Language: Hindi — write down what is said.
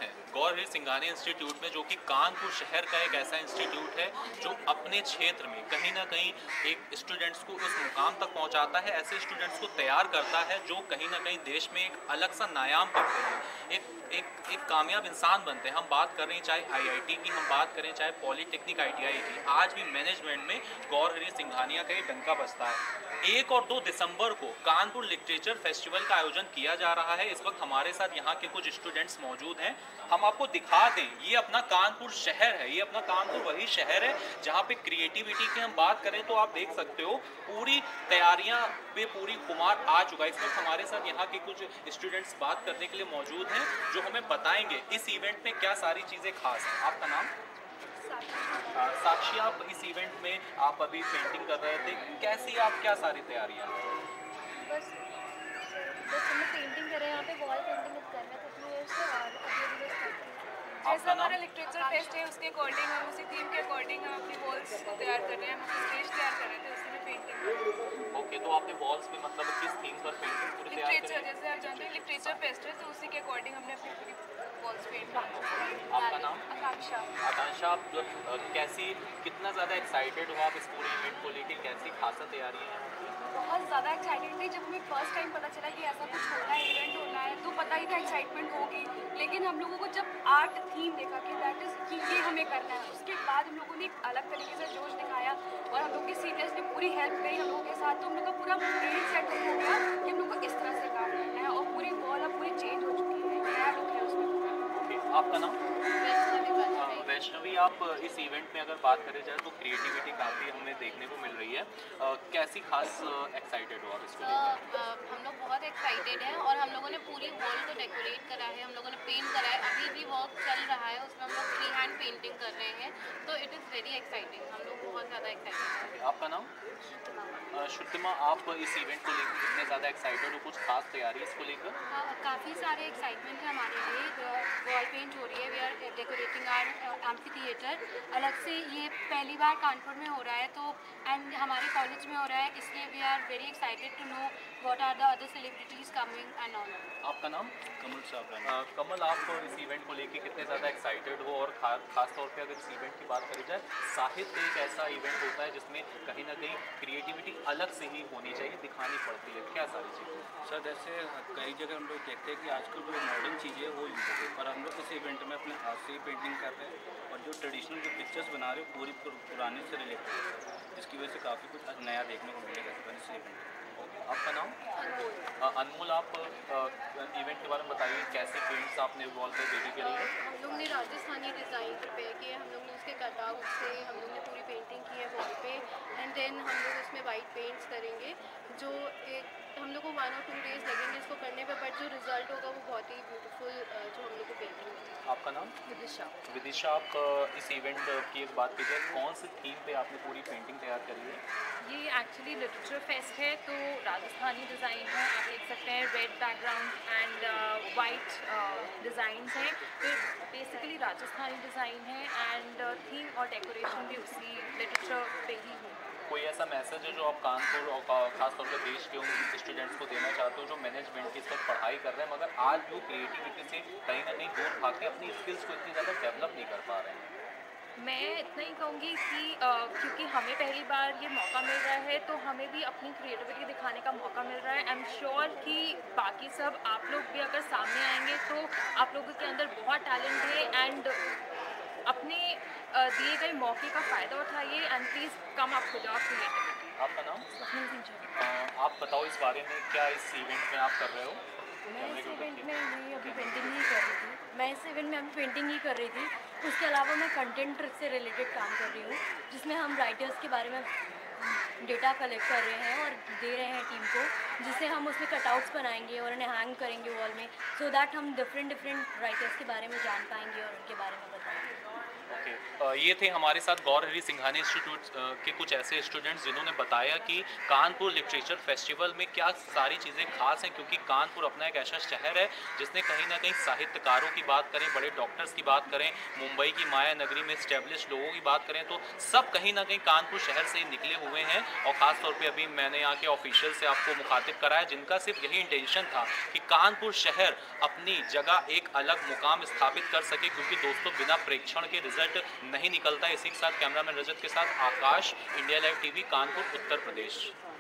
गौर सिंघानिया इंस्टीट्यूट में, जो कि कानपुर शहर का एक ऐसा इंस्टीट्यूट है जो अपने क्षेत्र में कहीं ना कहीं एक स्टूडेंट्स को उस मुकाम तक पहुंचाता है, ऐसे स्टूडेंट्स को तैयार करता है जो कहीं ना कहीं देश में एक अलग सा नायाम करते हैं, एक कामयाब इंसान बनते हैं। हम बात कर रहे हैं चाहे आईआईटी की, हम बात करें चाहे पॉलिटेक्निक आईटीआई की, आज भी मैनेजमेंट में गौर सिंघानिया का ही डंका बजता है। 1 और 2 दिसंबर को कानपुर लिटरेचर फेस्टिवल का आयोजन किया जा रहा है। इस वक्त हमारे साथ यहाँ के कुछ स्टूडेंट्स मौजूद हैं। हम आपको दिखा दें, ये अपना कानपुर शहर है, ये अपना कानपुर वही शहर है जहाँ पे क्रिएटिविटी की हम बात करें तो आप देख सकते हो पूरी तैयारियां पे पूरी खुमार आ चुका है। इस वक्त हमारे साथ यहाँ के कुछ स्टूडेंट्स बात करने के लिए मौजूद हैं जो हमें बताएंगे इस इवेंट में क्या सारी चीज़ें खास हैं। आपका नाम? साक्षी, आप इस इवेंट में आप अभी पेंटिंग कर रहे थे, कैसी आप क्या सारी तैयारियां? बस हम पेंटिंग कर रहे हैं, यहाँ पे वॉल पेंटिंग कर रहे थे अपनी ईयर से, और अभी जैसा हमारा लिटरेचर फेस्ट है उसके अकॉर्डिंग हम उसी थीम के अकॉर्डिंग हम अपनी वॉल्स तैयार कर रहे हैं। हम स्टेज तैयार कर रहे थे, उसी में पेंटिंग। ओके, तो आपने वॉल्स में मतलब किस थीम पर पेंटिंग पूरी तैयार करी? लिटरेचर, जैसे आप जानते हैं लिटरेचर फेस्ट है तो उसी के अकॉर्डिंग हमने अपनी पूरी वॉल्स पेंट की। आपका नाम? आकांक्षा। आकांक्षा, आप कैसी, कितना ज़्यादा एक्साइटेड हो आप इस पूरे इवेंट को लेकर, कैसी खासा तैयारी है? बहुत ज़्यादा एक्साइटेड थी। जब हमें फर्स्ट टाइम पता चला कि ऐसा कुछ हो रहा है, इवेंट होना है, तो पता ही था एक्साइटमेंट होगी। लेकिन हम लोगों को जब आर्ट थीम देखा कि दैट इज़ कि ये हमें करना है, उसके बाद हम लोगों ने एक अलग तरीके से जोश दिखाया और हम लोग की सीनियर्स ने पूरी हेल्प करी हम लोगों के साथ। तो हम लोग का पूरा ब्रेन सेट हो गया कि हम लोग को इस तरह से काम करना है और पूरी वॉल अब पूरी चेंज हो चुकी है, नया लुक है उसमें। आपका नाम? वैष्णवी, आप इस इवेंट में अगर बात करें जाए तो क्रिएटिविटी काफ़ी हमें देखने को मिल रही है, कैसी खास एक्साइटेड हो आप इसको लेकर? हम लोग बहुत एक्साइटेड हैं और हम लोगों ने पूरी वॉल को डेकोरेट करा है, हम लोगों ने पेंट करा है, अभी भी वर्क चल रहा है उसमें, हम लोग फ्री हैंड पेंटिंग कर रहे हैं, तो इट इज़ वेरी एक्साइटिंग। हम लोग बहुत ज़्यादा एक्साइटेड हैं। आपका नाम? शुद्धिमा, आप इस इवेंट को लेकर कितने ज़्यादा एक्साइटेड हो, कुछ खास तैयारी इसको लेकर? काफ़ी सारे एक्साइटमेंट है हमारे लिए। वॉल पेंट हो रही है, we are decorating our amphitheatre. अलग से ये पहली बार कानपुर में हो रहा है, तो एंड हमारे कॉलेज में हो रहा है, इसलिए we are very excited to know what are the other celebrities coming and all. आपका नाम? कमल साहब। कमल, आप इस इवेंट को लेकर कितने ज़्यादा एक्साइटेड हो, और खास तौर पे अगर इस इवेंट की बात करी जाए, साहित्य एक ऐसा इवेंट होता है जिसमें कहीं ना कहीं क्रिएटिविटी अलग से ही होनी चाहिए, दिखानी पड़ती है, क्या सारी चीज़ें? सर, जैसे कई जगह हम लोग देखते हैं कि आजकल जो मॉडर्न चीज़ें हैं वो यूज होती है, पर हम लोग इस इवेंट में अपने हाथ से ही पेंटिंग कर रहे हैं और जो ट्रेडिशनल जो पिक्चर्स बना रहे हैं पूरी पुराने से रिलेटेड है, जिसकी वजह से काफ़ी कुछ नया देखने को मिलेगा इस इवेंट में। आपका नाम? अनमोल, आप इवेंट के बारे में बताइए, कैसे पेंट्स आपने वॉल पे रेडी करी है? हम लोग ने राजस्थानी डिज़ाइन प्रिपेयर किए, हम लोग ने उसके कटआउट से हम लोग ने पूरी पेंटिंग की है वॉल पे, एंड देन हम लोग उसमें वाइट पेंट्स करेंगे, जो एक हम लोग को 1 और 2 डेज़ लगेंगे इसको करने पे, बट जो रिज़ल्ट होगा वो बहुत ही ब्यूटीफुल जो हम लोग को पेंटिंग होगी। आपका नाम? विदिशा। विदिशा, आप इस इवेंट की एक बात कीजिए, कौन सी थीम पे आपने पूरी पेंटिंग तैयार करी है? ये एक्चुअली लिटरेचर फेस्ट है, तो राजस्थानी डिज़ाइन है, आप देख सकते हैं red background and white designs हैं, तो बेसिकली राजस्थानी डिज़ाइन है एंड थीम और डेकोरेशन भी उसी लिटरेचर पे ही है। कोई ऐसा मैसेज है जो आप कानपुर और खासतौर पर देश के उन स्टूडेंट्स को देना चाहते हो जो मैनेजमेंट की इस वक्त पढ़ाई कर रहे हैं मगर आज वो क्रिएटिविटी से कहीं ना कहीं दूर भाग के अपनी स्किल्स को इतनी ज़्यादा डेवलप नहीं कर पा रहे हैं? मैं इतना ही कहूँगी कि क्योंकि हमें पहली बार ये मौका मिल रहा है, तो हमें भी अपनी क्रिएटिविटी दिखाने का मौका मिल रहा है। आई एम श्योर कि बाकी सब आप लोग भी अगर सामने आएंगे तो आप लोगों के अंदर बहुत टैलेंट है, एंड अपने दिए गए मौके का फ़ायदा उठाइए and please come up with your creativity. आपका नाम? आप बताओ इस बारे में, क्या इस इवेंट में आप कर रहे हो? मैं इस इवेंट में नहीं अभी पेंटिंग ही कर रही थी, मैं इस इवेंट में अभी पेंटिंग ही कर रही थी। उसके अलावा मैं कंटेंट से रिलेटेड काम कर रही हूँ, जिसमें हम राइटर्स के बारे में डेटा कलेक्ट कर रहे हैं और दे रहे हैं टीम को, जिससे हम उसमें कटआउट्स बनाएंगे और उन्हें हैंग करेंगे वॉल में, सो दैट हम डिफरेंट राइटर्स के बारे में जान पाएंगे और उनके बारे में बताएंगे। ये थे हमारे साथ गौर सिंघानिया इंस्टीट्यूट के कुछ ऐसे स्टूडेंट्स जिन्होंने बताया कि कानपुर लिटरेचर फेस्टिवल में क्या सारी चीज़ें खास हैं, क्योंकि कानपुर अपना एक ऐसा शहर है जिसने कहीं ना कहीं साहित्यकारों की बात करें, बड़े डॉक्टर्स की बात करें, मुंबई की माया नगरी में स्टैब्लिश लोगों की बात करें, तो सब कहीं ना कहीं कानपुर शहर से ही निकले हुए हैं। और ख़ास तौर पर अभी मैंने यहाँ के ऑफिशियल से आपको मुखातिब स्थापित करा है, जिनका सिर्फ यही इंटेंशन था कि कानपुर शहर अपनी जगह एक अलग मुकाम स्थापित कर सके, क्योंकि दोस्तों बिना प्रेक्षण के रिजल्ट नहीं निकलता। इसी के साथ कैमरामैन रजत के साथ Akash, India live TV, Kanpur, Uttar प्रदेश।